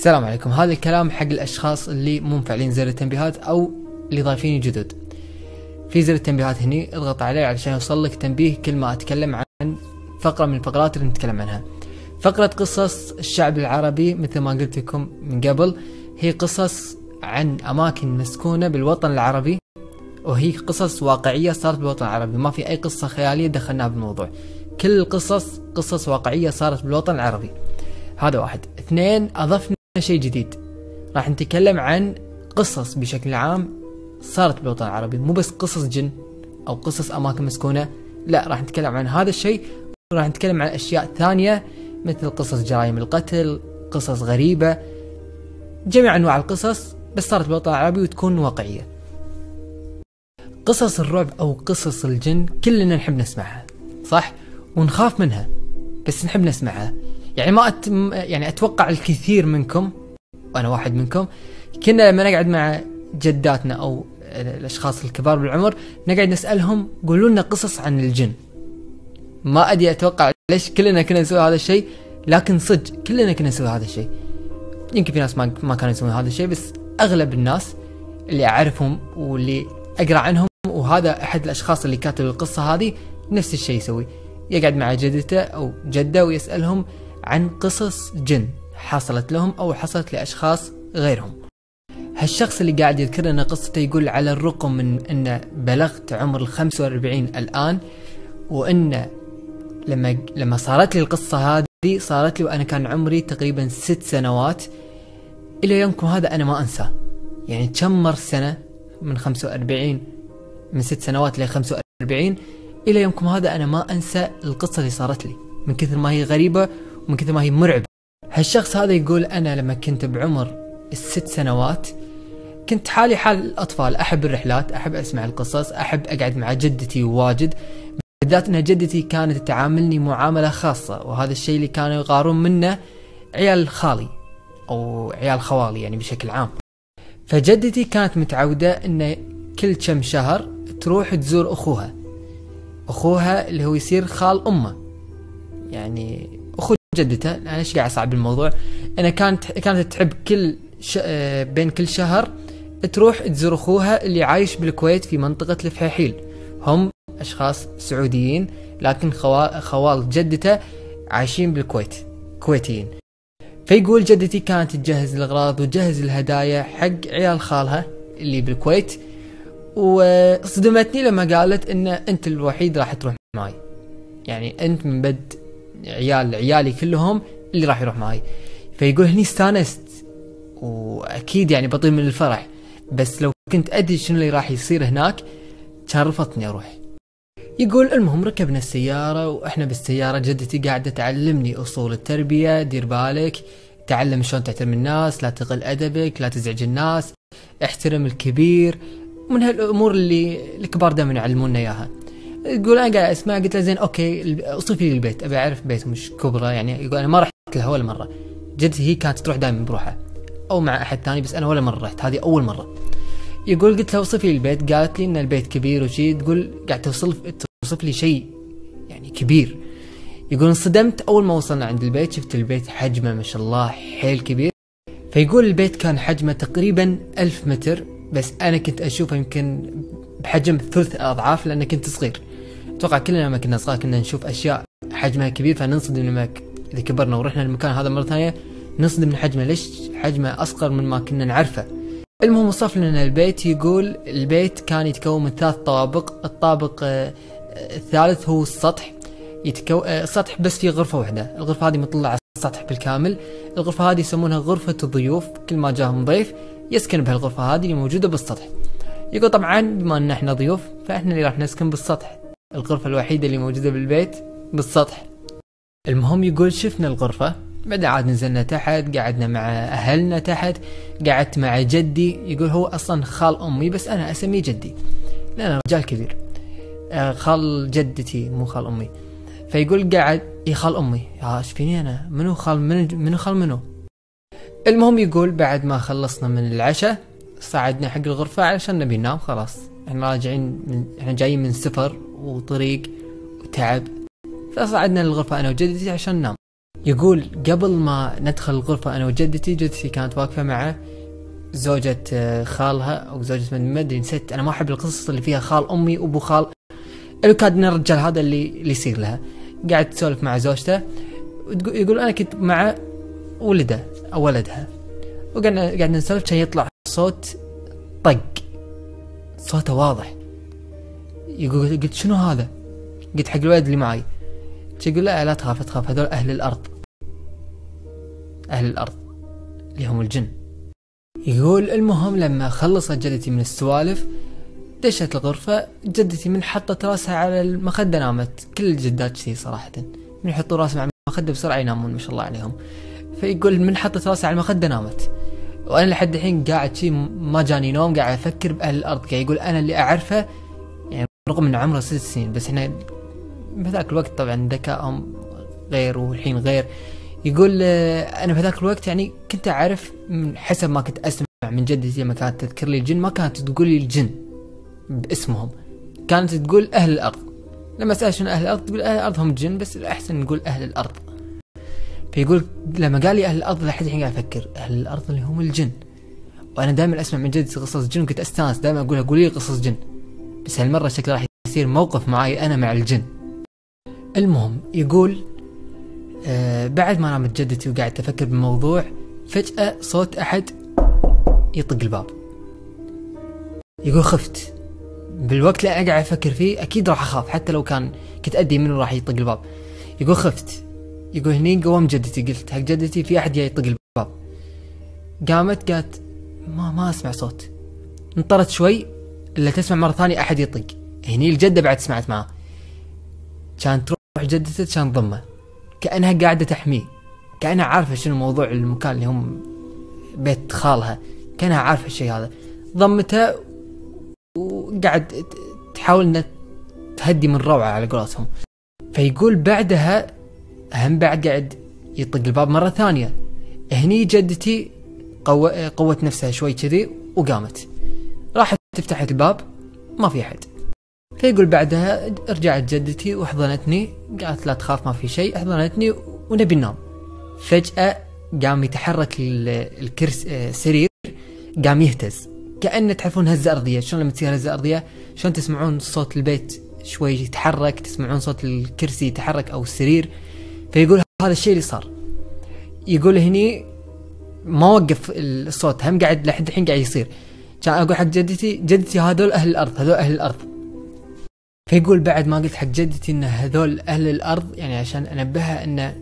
السلام عليكم. هذا الكلام حق الاشخاص اللي مو مفعلين زر التنبيهات او اللي ضايفين جدد. في زر التنبيهات هني اضغط عليه علشان يوصل لك تنبيه كل ما اتكلم عن فقرة من الفقرات اللي نتكلم عنها. فقرة قصص الشعب العربي مثل ما قلت لكم من قبل، هي قصص عن اماكن مسكونة بالوطن العربي، وهي قصص واقعية صارت بالوطن العربي، ما في اي قصة خيالية دخلناها بالموضوع. كل القصص قصص واقعية صارت بالوطن العربي. هذا واحد. اثنين، اضفنا شيء جديد، راح نتكلم عن قصص بشكل عام صارت بالوطن العربي، مو بس قصص جن او قصص اماكن مسكونة، لا، راح نتكلم عن هذا الشيء، وراح نتكلم عن اشياء ثانية مثل قصص جرائم القتل، قصص غريبة، جميع انواع القصص بس صارت بالوطن العربي وتكون واقعية. قصص الرعب او قصص الجن كلنا نحب نسمعها، صح؟ ونخاف منها بس نحب نسمعها. يعني يعني اتوقع الكثير منكم وانا واحد منكم كنا لما نقعد مع جداتنا او الاشخاص الكبار بالعمر نقعد نسالهم قولوا لنا قصص عن الجن. ما ادري، اتوقع ليش كلنا كنا نسوي هذا الشيء، لكن صدق كلنا كنا نسوي هذا الشيء. يمكن في ناس ما كانوا يسوون هذا الشيء، بس اغلب الناس اللي اعرفهم واللي اقرا عنهم، وهذا احد الاشخاص اللي كاتب القصه هذه نفس الشيء يسوي، يقعد مع جدته او جده ويسالهم عن قصص جن حصلت لهم او حصلت لاشخاص غيرهم. هالشخص اللي قاعد يذكر لنا قصته يقول على الرغم من ان بلغت عمر 45 الان، وان لما صارت لي القصه هذه صارت لي وانا كان عمري تقريبا 6 سنوات، الى يومكم هذا انا ما انساه. يعني تمر سنه من 45، من 6 سنوات ل 45 الى يومكم هذا انا ما انسى القصه اللي صارت لي، من كثر ما هي غريبه ومن كثر ما هي مرعبه. هالشخص هذا يقول انا لما كنت بعمر ال6 سنوات كنت حالي حال الاطفال، احب الرحلات، احب اسمع القصص، احب اقعد مع جدتي واجد، بالذات ان جدتي كانت تعاملني معامله خاصه، وهذا الشيء اللي كانوا يغارون منه عيال خالي او عيال خوالي يعني بشكل عام. فجدتي كانت متعوده ان كل كم شهر تروح تزور اخوها اللي هو يصير خال امه، يعني اخو جدته. انا ايش قاعد اصعب الموضوع؟ انا كانت تحب بين كل شهر تروح تزور اخوها اللي عايش بالكويت في منطقة الفحيحيل. هم اشخاص سعوديين لكن خوال جدته عايشين بالكويت، كويتيين. فيقول جدتي كانت تجهز الاغراض وتجهز الهدايا حق عيال خالها اللي بالكويت، وصدمتني لما قالت ان انت الوحيد راح تروح معي، يعني انت من بد عيالي كلهم اللي راح يروح معي. فيقول هني استانست واكيد يعني بطير من الفرح، بس لو كنت ادري شنو اللي راح يصير هناك كان رفضتني اروح. يقول المهم ركبنا السيارة، واحنا بالسيارة جدتي قاعدة تعلمني اصول التربية، دير بالك، تعلم شلون تحترم الناس، لا تقل ادبك، لا تزعج الناس، احترم الكبير، من هالامور اللي الكبار دائما يعلمونا اياها. يقول انا قاعد اسمع، قلت له زين اوكي اوصفي لي البيت، ابي اعرف بيت مش كبرى يعني. يقول انا ما رحت لها ولا مره، جدتي هي كانت تروح دائما بروحها او مع احد ثاني، بس انا ولا مره رحت، هذه اول مره. يقول قلت لها اوصفي لي البيت، قالت لي ان البيت كبير وشي. تقول قاعد توصف لي شيء يعني كبير. يقول انصدمت اول ما وصلنا عند البيت، شفت البيت حجمه ما شاء الله حيل كبير. فيقول البيت كان حجمه تقريبا 1000 متر، بس انا كنت اشوفه يمكن بحجم 3 أضعاف لان كنت صغير. اتوقع كلنا لما كنا صغار كنا نشوف اشياء حجمها كبير فننصدم لما اذا كبرنا ورحنا المكان هذا مره ثانيه نصدم من حجمه، ليش حجمه اصغر من ما كنا نعرفه. المهم وصف لنا البيت. يقول البيت كان يتكون من 3 طوابق، الطابق الثالث هو السطح، السطح بس في غرفه واحده، الغرفه هذه مطلعه على السطح بالكامل. الغرفه هذه يسمونها غرفه الضيوف، كل ما جاهم ضيف يسكن بهالغرفه هذه اللي موجوده بالسطح. يقول طبعا بما ان احنا ضيوف فاحنا اللي راح نسكن بالسطح، الغرفة الوحيدة اللي موجودة بالبيت بالسطح. المهم يقول شفنا الغرفة، بعدين عاد نزلنا تحت، قعدنا مع اهلنا تحت، قعدت مع جدي. يقول هو اصلا خال امي بس انا اسميه جدي لانه رجال كبير، خال جدتي مو خال امي. فيقول قاعد خال امي، ايش فيني انا منو خال منو خال منو. المهم يقول بعد ما خلصنا من العشاء صعدنا حق الغرفة علشان نبي ننام، خلاص احنا جايين من سفر وطريق وتعب، فصعدنا للغرفة انا وجدتي عشان ننام. يقول قبل ما ندخل الغرفة أنا وجدتي، جدتي كانت واقفة مع زوجة خالها أو زوجة ما أدري، نسيت. أنا ما أحب القصص اللي فيها خال أمي وأبو خال، اللي كان الرجال هذا اللي يصير لها. قاعد تسولف مع زوجته، يقول أنا كنت مع ولده أو ولدها، وقاعد نسولف، كان يطلع صوت طق، صوته واضح. يقول قلت شنو هذا؟ قلت حق الولد اللي معي، يقول لا تخاف، هذول أهل الأرض، أهل الأرض اللي هم الجن. يقول المهم لما خلصت جدتي من السوالف دشت الغرفة. جدتي من حطت راسها على المخدة نامت. كل الجدات شي صراحة، من يحطوا راسهم على المخدة بسرعة ينامون ما شاء الله عليهم. فيقول من حطت راسها على المخدة نامت، وأنا لحد الحين قاعد شي ما جاني نوم، قاعد أفكر بأهل الأرض. قاعد يقول أنا اللي أعرفه، يعني رغم أن عمره 6 سنين، بس إحنا بذاك الوقت طبعا ذكائهم غير والحين غير. يقول أنا بهذاك الوقت يعني كنت أعرف من حسب ما كنت أسمع من جدتي لما كانت تذكر لي الجن، ما كانت تقول لي الجن باسمهم، كانت تقول أهل الأرض. لما أسأل شنو أهل الأرض تقول أهل الأرض هم الجن، بس الأحسن نقول أهل الأرض. فيقول لما قال لي أهل الأرض لحد الحين قاعد أفكر أهل الأرض اللي هم الجن. وأنا دائما أسمع من جدتي قصص جن، كنت أستانس دائما أقولها قولي لي قصص جن، بس هالمرة شكله راح يصير موقف معي أنا مع الجن. المهم يقول بعد ما نامت جدتي وقاعد أفكر بالموضوع، فجأة صوت أحد يطق الباب. يقول خفت بالوقت اللي أنا قاعد أفكر فيه، أكيد راح أخاف حتى لو كنت أدري منو راح يطق الباب. يقول خفت. يقول هني قوم جدتي، قلت حق جدتي في أحد جاي يطق الباب. قامت قالت ما أسمع صوت. انطرت شوي إلا تسمع مرة ثانية أحد يطق. هني الجدة بعد سمعت معه، كانت تروح جدتها كان ضمه كأنها قاعدة تحميه، كأنها عارفة شنو موضوع المكان اللي هم بيت خالها، كأنها عارفة الشيء هذا. ضمتها وقاعد تحاول انها تهدي من روعة على قولتهم. فيقول بعدها هم بعد قاعد يطق الباب مرة ثانية. هني جدتي قوت نفسها شوي كذي وقامت راحت تفتح الباب، ما في أحد. فيقول بعدها رجعت جدتي وحضنتني، قالت لا تخاف ما في شيء، حضنتني ونبي ننام. فجأة قام يتحرك الكرسي السرير، قام يهتز كأنه تعرفون هزة أرضية، شلون لما تصير هزة أرضية شلون تسمعون صوت البيت شوي يتحرك، تسمعون صوت الكرسي يتحرك أو السرير. فيقول هذا الشيء اللي صار. يقول هني ما وقف الصوت، هم قاعد لحد الحين قاعد يصير. كان أقول حق جدتي هذول أهل الأرض، هذول أهل الأرض. فيقول بعد ما قلت حق جدتي ان هذول اهل الارض، يعني عشان انبهها ان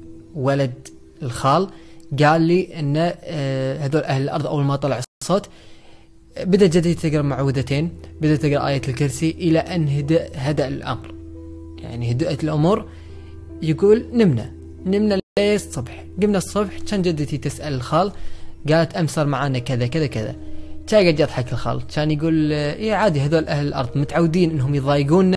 ولد الخال قال لي ان هذول اهل الارض، اول ما طلع الصوت بدأت جدتي تقرأ معوذتين، بدأت تقرأ آية الكرسي الى ان هدأ الامر، يعني هدأت الامور. يقول نمنا ليه الصبح. قمنا الصبح كان جدتي تسأل الخال، قالت امس صار معانا كذا كذا كذا. كان قاعد يضحك الخال، كان يقول ايه عادي هذول اهل الارض متعودين انهم يضايقوننا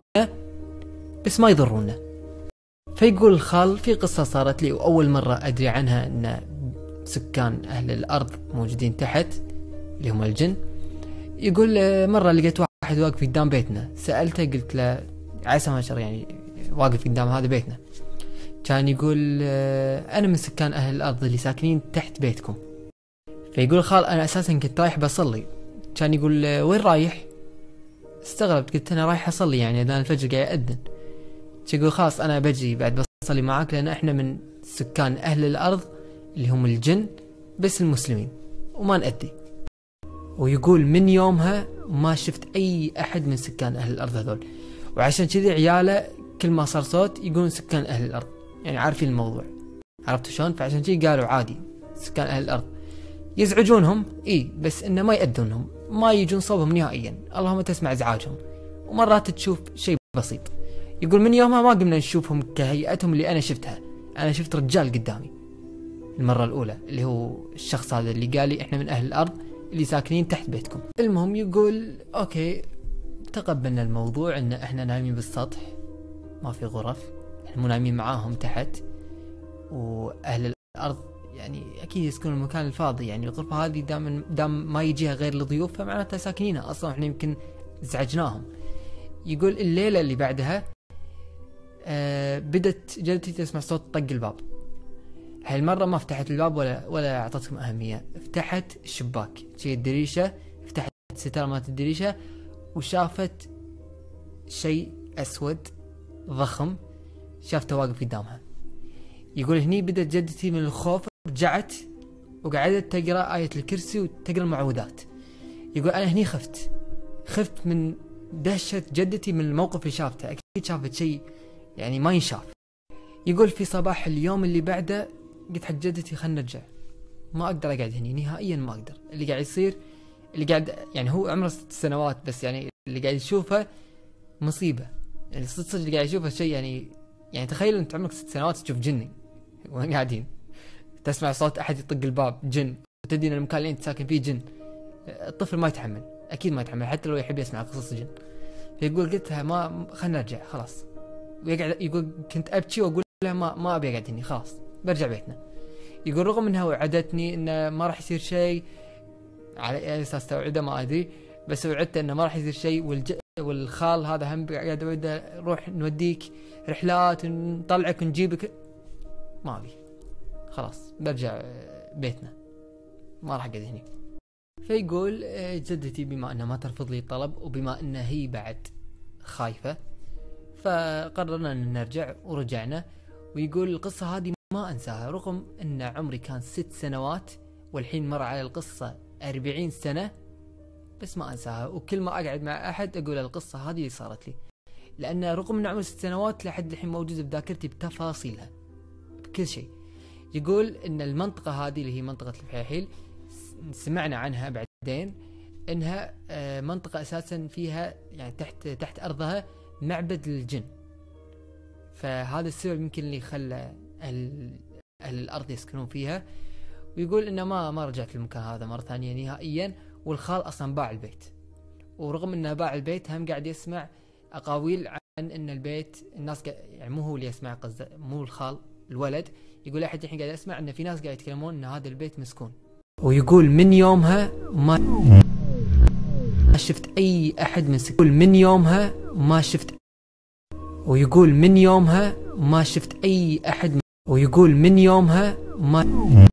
بس ما يضرونا. فيقول الخال في قصة صارت لي واول مرة ادري عنها، ان سكان اهل الارض موجودين تحت اللي هم الجن. يقول مرة لقيت واحد واقف قدام بيتنا، سألته قلت له عسى ما شر يعني واقف قدام هذا بيتنا. كان يقول انا من سكان اهل الارض اللي ساكنين تحت بيتكم. فيقول خال انا اساسا كنت رايح بصلي. كان يقول وين رايح؟ استغربت قلت انا رايح اصلي يعني اذان الفجر قاعد يأذن. يقول خلاص انا بجي بعد بصلي معاك، لان احنا من سكان اهل الارض اللي هم الجن بس المسلمين وما نأذي. ويقول من يومها ما شفت اي احد من سكان اهل الارض هذول، وعشان كذي عياله كل ما صار صوت يقولون سكان اهل الارض، يعني عارفين الموضوع، عرفتوا شلون؟ فعشان كذي قالوا عادي سكان اهل الارض. يزعجونهم بس انه ما يأذونهم، ما يجون صوبهم نهائيا، اللهم تسمع ازعاجهم ومرات تشوف شيء بسيط. يقول من يومها ما قمنا نشوفهم كهيئتهم اللي انا شفتها. انا شفت رجال قدامي المرة الاولى اللي هو الشخص هذا اللي قال لي احنا من اهل الارض اللي ساكنين تحت بيتكم. المهم يقول اوكي تقبلنا الموضوع ان احنا نايمين بالسطح ما في غرف، احنا مو نايمين معاهم تحت، واهل الارض يعني اكيد يسكنون المكان الفاضي، يعني الغرفة هذه دام ما يجيها غير الضيوف فمعناتها ساكنينها اصلا، احنا يمكن ازعجناهم. يقول الليلة اللي بعدها بدت جدتي تسمع صوت طق الباب. هالمرة ما فتحت الباب ولا اعطتهم اهمية، فتحت الشباك شي الدريشة، فتحت الستارة مالت الدريشة وشافت شيء اسود ضخم، شافته واقف قدامها. يقول هني بدت جدتي من الخوف رجعت وقعدت تقرا آية الكرسي وتقرا المعوذات. يقول انا هني خفت من دهشة جدتي من الموقف اللي شافته، اكيد شافت شيء يعني ما ينشاف. يقول في صباح اليوم اللي بعده قلت حق جدتي خلنا نرجع، ما اقدر اقعد هني نهائيا، ما اقدر. اللي قاعد يصير، اللي قاعد يعني هو عمره 6 سنوات بس يعني اللي قاعد يشوفه مصيبة، اللي صدق اللي قاعد يشوفه شيء يعني تخيل انت عمرك 6 سنوات تشوف جني وين قاعدين، تسمع صوت احد يطق الباب جن، وتدري ان المكان اللي انت ساكن فيه جن. الطفل ما يتحمل، اكيد ما يتحمل حتى لو يحب يسمع قصص جن. فيقول قلت لها ما خلنا نرجع خلاص. ويقعد يقول كنت ابكي واقول لها ما ابي اقعد هني خلاص برجع بيتنا. يقول رغم انها وعدتني انه ما راح يصير شيء، على اساس توعده ما ادري، بس وعدته انه ما راح يصير شيء، والخال هذا هم قاعد وده روح نوديك رحلات ونطلعك ونجيبك، ما ابي خلاص برجع بيتنا ما راح اقعد هني. فيقول جدتي بما انها ما ترفض لي الطلب وبما انها هي بعد خايفة فقررنا ان نرجع ورجعنا. ويقول القصة هذه ما انساها رغم ان عمري كان 6 سنوات والحين مر على القصة 40 سنة، بس ما انساها. وكل ما اقعد مع احد اقول القصة هذه اللي صارت لي، لان رغم ان عمري 6 سنوات لحد الحين موجودة بذاكرتي بتفاصيلها بكل شيء. يقول ان المنطقة هذه اللي هي منطقة الفحيحيل سمعنا عنها بعدين انها منطقة اساسا فيها يعني تحت ارضها معبد للجن، فهذا السبب يمكن اللي خلى اهل الارض يسكنون فيها. ويقول انه ما رجعت للمكان هذا مرة ثانية نهائيا. والخال اصلا باع البيت، ورغم انه باع البيت هم قاعد يسمع اقاويل عن ان البيت الناس يعني مو هو اللي يسمع، قصده مو الخال الولد، يقول احد الحين قاعد يسمع ان في ناس قاعد يتكلمون ان هذا البيت مسكون. ويقول من يومها ما شفت اي احد من سكون، من يومها ما شفت، ويقول من يومها ما شفت اي احد، ويقول من يومها ما